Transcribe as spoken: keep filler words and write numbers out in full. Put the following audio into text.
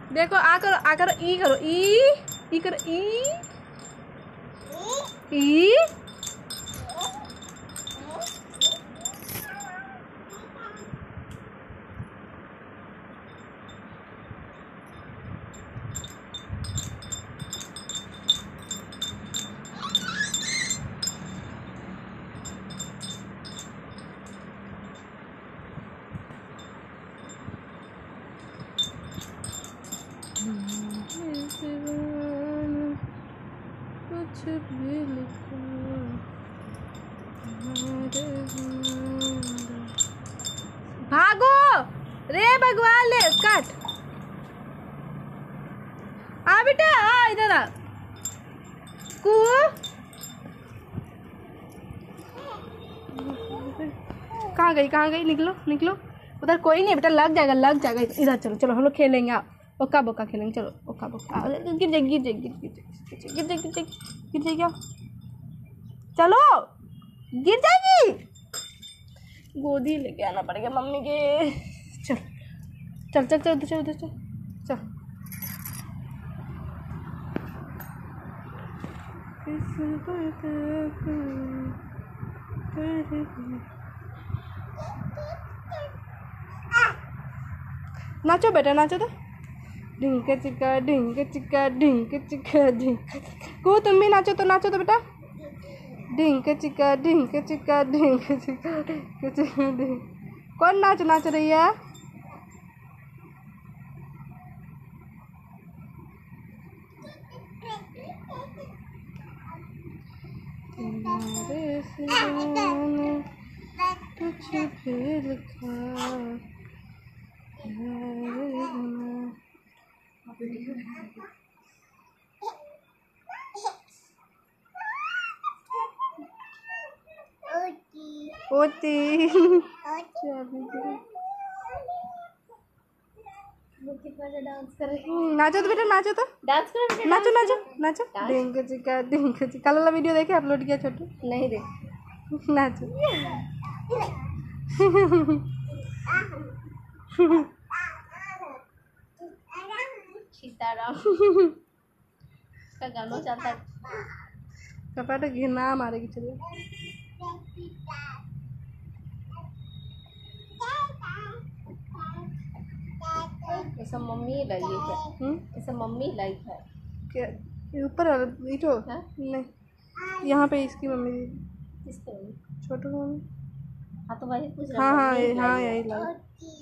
देखो आ करो आ करो ई करो ई ई करो ई ई कुछ भी लिखो भागो रे भगवान ले काट आ बेटा आ इधर आ कू कहाँ गई कहाँ गई निकलो निकलो उधर कोई नहीं बेटा लग जाएगा लग जाएगा इधर चलो चलो हम लोग खेलेंगे आप ओका बोका खेलेंगे चलो ओका बोका गिर जाएगी गिर जाएगी गिर जाएगी गिर जाएगी गिर जाएगी गिर जाएगी चलो गिर जाएगी गोदी लेके आना पड़ेगा मम्मी के चल चल चल चल उधर चल उधर चल चल नाचो बेटा नाचो तो ढिंक चिका ढिंक चिका ढिंक चिका ढिंक को तुम भी नाचो तो नाचो तो बेटा ढिंक चिका ढिंक चिका ढिंक चिका ढिंक चिका ढिंक कौन नाच नाच रही है तुम्हारे सिवा ने कुछ भी लिखा ओती डांस कर रही नाचो तो बेटा नाचो तो डांस कर नाचो नाचो नाचो ढिंक चिका ढिंक चिका कल वाला वीडियो देखे अपलोड किया छोटू नहीं देख नाचो सीताराम का गाना चलता है कपड़ा घिना मारेगी चलिए ऐसा मम्मी लगी है ऐसा मम्मी लाई है क्या ऊपर वाला इटो नहीं यहाँ पे इसकी मम्मी किसकी मम्मी छोटू मम्मी हाँ तो वही पूछ रहा हाँ हाँ हाँ यही लगा